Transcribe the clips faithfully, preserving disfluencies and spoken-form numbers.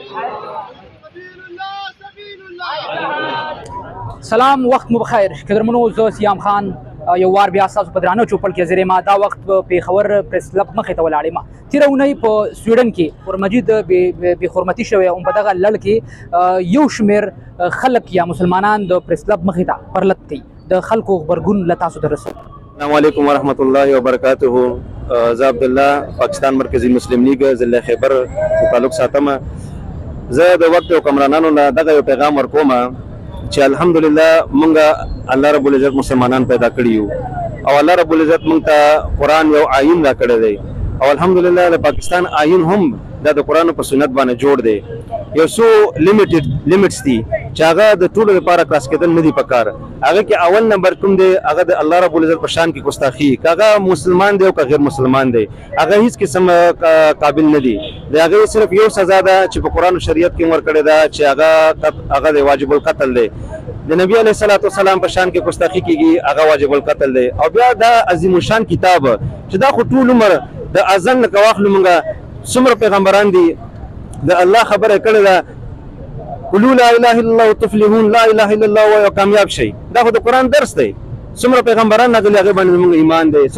سلام، وخت مو بخیر. قدرمنو، زه سیام خان یو وار بیا ستاسو په درانه چوپړ کې حاضر یم. دا وخت په پېښور پریس کلب مخې ته ولاړ یم. تېره اونۍ په سویډن کې ورمجید بې حرمتي شوی او په دغه لړ کې یو شمېر خلک یا مسلمانان د پریس کلب مخې ته پرلط کوي. د خلکو غبرګون له تاسو ته رسوي. السلام علیکم ورحمۃ اللہ وبرکاتہ. زه عبدالله، پاکستان مرکزی مسلم لیگ ضلع خیبر تعلق ساتم. زه د وخت او کمرانانو نه دغه یو پیغام ورکوم چې الحمدلله مونږه الله رب العزت مسلمانان پیدا کړي یو او الله رب العزت مونږ ته قرآن یو آیین را کړی دی او الحمدلله د پاکستان آیین هم دا د قرآن په سنت باندې جوړ دی. یو څو لیمیټډ لیمیټس دي چې هغه د ټولو لپاره کراس کېدل نه دي پکار. هغه کې اول نمبر کوم دی؟ هغه د الله رب العزت په شان کې ګستاخي، هغه مسلمان دی او که غیر مسلمان دی، هغه هیڅ قسم قابل نه دی. د هغه صرف یو سزا ده چې په قرآن او شریعت کې ورکړې ده چې هغه هغه د واجب القتل دی. د نبی علیه الصلاۃ والسلام په شان کې ګستاخي کیږي، هغه واجب القتل دی. او بیا دا عظیم الشان کتاب چې دا خو ټول عمر د اذان نه واخلو مونږه څومره پیغمبران دي د الله خبره کړې ده قولوا لا اله الا الله تفلحون، لا اله الا الله وایو کامیاب شئ. دا خو د قرآن درس دی. څومره پیغمبران راغلي هغې باندې زموږ ایمان دی،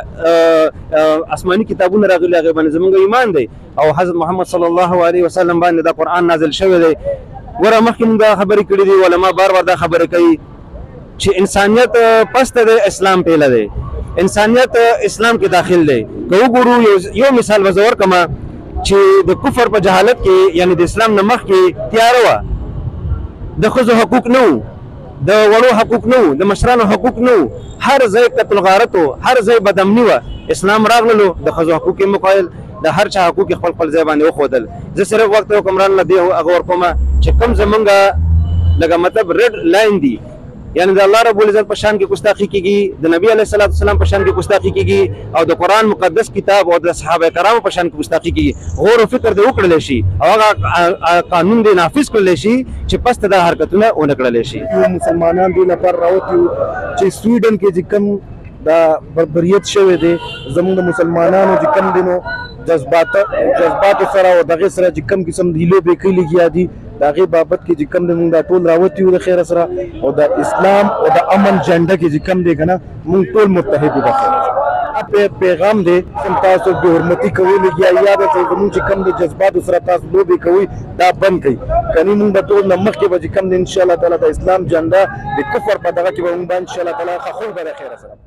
څومره آسماني کتابونه راغلي هغې باندې زموږ ایمان دی. او حضرت محمد صلی الله علیه وسلم باندې دا قرآن نازل شوی دی. ګوره مخکې موږ دا خبرې کړي دي، علما بار بار دا خبرې کوي چې انسانیت پسته دی، اسلام پیله دی. انسانیت اسلام کې داخل دی. که وګورو یو مثال به زه ورکړم چې د کفر په جهالت کې یعنی د اسلام نه مخکې تیاره وه. د ښځو حقوق نه وو، د وړو حقوق نه وو، د مشرانو حقوق نه وو، هر ځای قتل غارت و، هر ځای بدامني وه. اسلام راغللو، د ښځو حقوق یې مقایل، د هر چا حقوق خپل خپل ځای باندې وښودل. زه صرف وخت حکمران له دې هغه ورکوم چې کوم زمونږ لکه مطلب ریډ لاین دي، یعنی د الله رب العزت په شان کې ګستاخي کیږي، د نبی علیه الصلاۃ والسلام په شان کې ګستاخي کیږي، او د قرآن مقدس کتاب او د صحابه کرامو په شان کې ګستاخي کیږي. غور او فکر دې وکړلی شي او هغه قانون دې نافذ کړلی شي چې پس ته دا حرکتونه ونه کړلی شي. مسلمانان دې لپاره راوتي چې سویډن کې چې کوم دا بربریت شوی دی، زموږ د مسلمانانو چې کوم دی نو جذبات جذباتو سره او دغې سره چې کوم قسم هیلې بېکۍ لګیا دي، د هغې بابت کې چې کوم دی مونږ دا ټول راوتي یو د خیره سره، او د اسلام او د امن جنډه کې چې کوم دی که نه مونږ ټول متحد یو د خیره. پیغام دی کوم تاسو بې حرمتي کوئ لګیا یا به زموږ چې کوم د جذباتو سره تاسو لوبې کوئ دا بند کړئ. کنې مونږ به ټول نه مخکې به چې کوم دی انشاءالله تعالی د اسلام جنډه د کفر په دغه کې به مونږ به انشاءالله تعالی خو به د خیره سره